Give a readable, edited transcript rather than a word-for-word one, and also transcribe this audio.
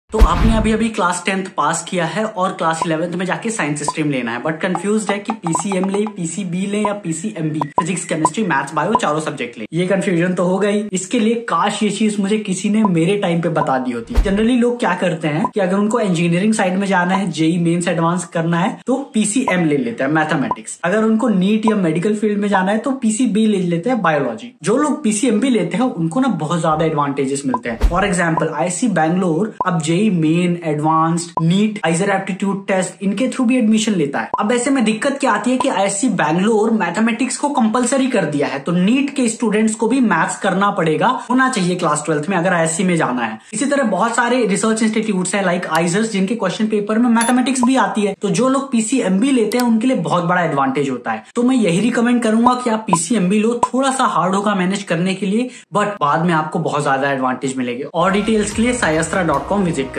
तो आपने अभी अभी क्लास 10th पास किया है और क्लास 11th में जाके साइंस स्ट्रीम लेना है, बट कंफ्यूज्ड है कि पीसीएम ले, पीसीबी ले या PCMB, physics chemistry maths bio चारों सब्जेक्ट ले। ये कंफ्यूजन तो हो गई। इसके लिए काश ये चीज मुझे किसी ने मेरे टाइम पे बता दी होती। जनरली लोग क्या करते हैं कि अगर उनको इंजीनियरिंग साइड में जाना है, जेई मेंस एडवांस करना है तो पीसीएम ले लेते हैं मैथमेटिक्स। अगर उनको नीट या मेडिकल फील्ड में जाना है तो पीसीबी ले लेते हैं बायोलॉजी। जो लोग पीसीएमबी लेते हैं उनको ना बहुत ज्यादा एडवांटेजेस मिलते हैं। फॉर एग्जाम्पल आईआईसी बैंगलोर अब JEE Main, advanced, NEET, IISER aptitude test इनके थ्रू भी एडमिशन लेता है। अब ऐसे में दिक्कत क्या आती है कि आईआईसी बैंगलोर मैथमेटिक्स को कंपलसरी कर दिया है, तो नीट के स्टूडेंट्स को भी मैथ्स करना पड़ेगा, होना चाहिए क्लास 12th में अगर आईआईसी में जाना है। इसी तरह बहुत सारे रिसर्च इंस्टीट्यूट्स हैं लाइक आइजर्स जिनके क्वेश्चन पेपर में मैथमेटिक्स भी आती है। तो जो लोग पीसीएमबी लेते हैं उनके लिए बहुत बड़ा एडवांटेज होता है। तो मैं यही रिकमेंड करूंगा कि आप पीसीएमबी लो। थोड़ा सा हार्ड होगा मैनेज करने के लिए, बट बाद में आपको बहुत ज्यादा एडवांटेज मिलेगी। और डिटेल्स के लिए sayastra.com विजिट